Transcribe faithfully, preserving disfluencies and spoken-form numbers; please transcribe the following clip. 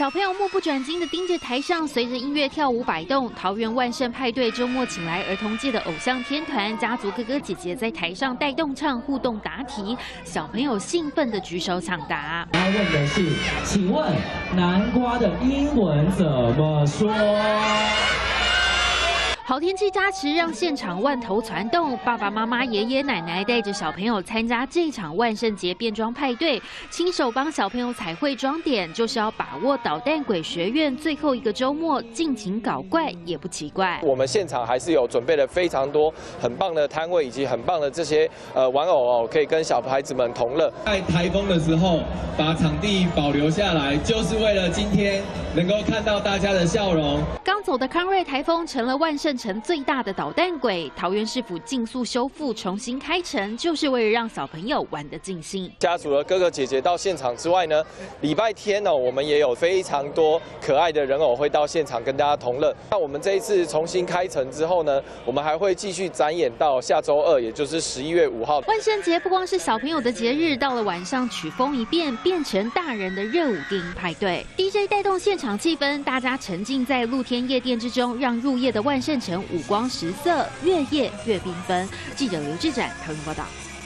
小朋友目不转睛地盯着台上，随着音乐跳舞摆动。桃园万圣派对周末请来儿童界的偶像天团家族哥哥姐姐在台上带动唱、互动答题，小朋友兴奋地举手抢答。 要问的是，请问南瓜的英文怎么说？ 好天气加持，让现场万头攒动。爸爸妈妈、爷爷奶奶带着小朋友参加这场万圣节变装派对，亲手帮小朋友彩绘装点，就是要把握捣蛋鬼学院最后一个周末，尽情搞怪也不奇怪。 我们现场还是有准备了非常多很棒的摊位，以及很棒的这些呃玩偶哦，可以跟小孩子们同乐。 在台风的时候，把场地保留下来，就是为了今天能够看到大家的笑容。 刚走的康瑞台风成了万圣城最大的捣蛋鬼，桃园市府尽速修复、重新开城，就是为了让小朋友玩得尽兴。 家族的哥哥姐姐到现场之外呢，礼拜天呢、哦，我们也有非常多可爱的人偶会到现场跟大家同乐。那我们这一次重新开城之后呢，我们还会继续展演到下周二，也就是十一月五号。 万圣节不光是小朋友的节日，到了晚上曲风一变，变成大人的热舞电影派对。D J 带动现场气氛，大家沉浸在露天夜店之中，让入夜的万圣城五光十色，越夜越缤纷。记者刘志展，桃园报道。